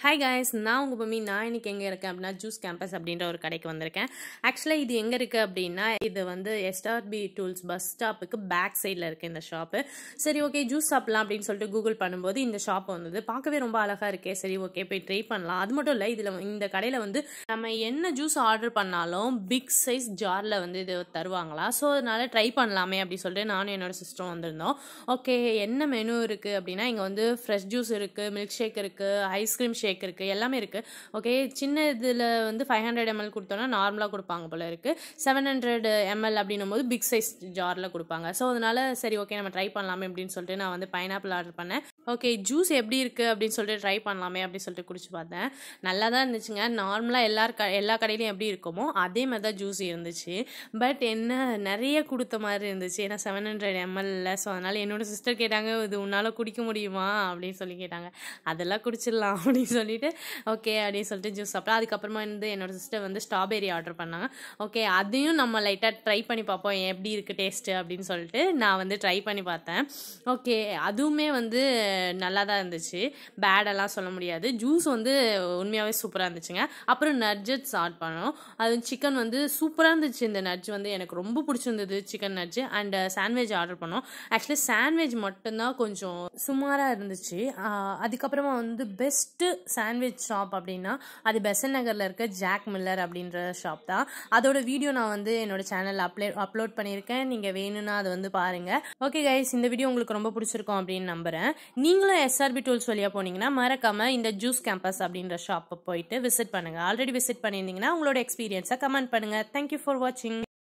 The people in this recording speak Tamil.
Hi guys, நான் உங்க பமி. நான் இன்னைக்கு எங்க இருக்கேன் அப்படின்னா ஜூஸ் கேம்பஸ் அப்படின்ற ஒரு கடைக்கு வந்திருக்கேன். ஆக்சுவலா இது எங்க இருக்கு அப்படின்னா இது வந்து SRP Tools பஸ் ஸ்டாப்புக்கு பேக் சைடில் இருக்கு இந்த ஷாப்பு. சரி ஓகே ஜூஸ் சாப்பிடலாம் அப்படின்னு சொல்லிட்டு கூகுள் பண்ணும்போது இந்த ஷாப் வந்தது. பார்க்கவே ரொம்ப அழகா இருக்கே. சரி ஓகே போய் ட்ரை பண்ணலாம். அது மட்டும் இல்லை இதில் இந்த கடையில் வந்து நம்ம என்ன ஜூஸ் ஆர்டர் பண்ணாலும் பிக் சைஸ் ஜாரில் வந்து இது தருவாங்களா. ஸோ அதனால ட்ரை பண்ணலாமே அப்படின்னு சொல்லிட்டு நானும் என்னோட சிஸ்டரும் வந்திருந்தோம். ஓகே என்ன மெனு இருக்குது அப்படின்னா இங்கே வந்து ஃப்ரெஷ் ஜூஸ் இருக்குது, மில்க் ஷேக் இருக்குது, ஐஸ்கிரீம் ஷேக் இருக்குது, எல்லாமே இருக்குது. ஓகே சின்ன இதில் வந்து 500 ml கொடுத்தோன்னா நார்மலாக கொடுப்பாங்க போல இருக்குது. 700 ml அப்படின்னும் போது பிக் சைஸ் ஜாரில் கொடுப்பாங்க. ஸோ அதனால சரி ஓகே நம்ம ட்ரை பண்ணலாமே அப்படின்னு சொல்லிட்டு நான் வந்து பைனாப்பிள் ஆர்டர் பண்ணேன். ஓகே ஜூஸ் எப்படி இருக்குது அப்படின்னு சொல்லிட்டு ட்ரை பண்ணலாமே அப்படின்னு சொல்லிட்டு குடிச்சு பார்த்தேன். நல்லா தான் இருந்துச்சுங்க. நார்மலாக எல்லா கடையிலையும் எப்படி இருக்குமோ அதே மாதிரி தான் ஜூஸ் இருந்துச்சு. பட் என்ன நிறைய கொடுத்த மாதிரி இருந்துச்சு. ஏன்னா 700 ml இல்லை. ஸோ அதனால் என்னோடய சிஸ்டர் கேட்டாங்க இது உன்னால் குடிக்க முடியுமா அப்படின்னு சொல்லி கேட்டாங்க. அதெல்லாம் குடிச்சிடலாம் அப்படின்னு சொல்லிட்டு ஓகே அப்படின்னு சொல்லிட்டு ஜூஸ் சாப்பிட்டேன். அதுக்கப்புறமா வந்து என்னோட சிஸ்டர் வந்து ஸ்ட்ராபெரி ஆர்டர் பண்ணாங்க. ஓகே அதையும் நம்ம லைட்டாக ட்ரை பண்ணி பார்ப்போம் எப்படி இருக்குது டேஸ்ட்டு அப்படின்னு சொல்லிட்டு நான் வந்து ட்ரை பண்ணி பார்த்தேன். ஓகே அதுவுமே வந்து நல்லா தான் இருந்துச்சு. பேடெல்லாம் சொல்ல முடியாது. ஜூஸ் வந்து உண்மையாகவே சூப்பராக இருந்துச்சுங்க. அப்புறம் நட்ஜெட்ஸ் ஆர்டர் பண்ணோம். அது சிக்கன் வந்து சூப்பராக இருந்துச்சு. இந்த நட்ஜ் வந்து எனக்கு ரொம்ப பிடிச்சிருந்தது chicken nuggets. And sandwich order பண்ணோம். ஆக்சுவலி சாண்ட்விச் மட்டும்தான் கொஞ்சம் சுமாராக இருந்துச்சு. அதுக்கப்புறமா வந்து பெஸ்ட்டு சாண்ட்விச் ஷாப் அப்படின்னா அது பெசன்ட் நகரில் இருக்க ஜாக் மில்லர் அப்படின்ற ஷாப் தான். அதோட வீடியோ நான் வந்து என்னோட சேனலில் அப்லோட் பண்ணியிருக்கேன். நீங்கள் வேணும்னா அதை வந்து பாருங்கள். ஓகே கைஸ் இந்த வீடியோ உங்களுக்கு ரொம்ப பிடிச்சிருக்கும் அப்படின்னு நம்புகிறேன். நீங்களும் SRP Tools வழியாக போனீங்கன்னா மறக்காமல் இந்த ஜூஸ் கேம்பஸ் அப்படின்ற ஷாப்பை போயிட்டு விசிட் பண்ணுங்கள். ஆல்ரெடி விசிட் பண்ணியிருந்தீங்கன்னா உங்களோட எக்ஸ்பீரியன்ஸை கமெண்ட் பண்ணுங்கள். தேங்க்யூ ஃபார் வாட்சிங்.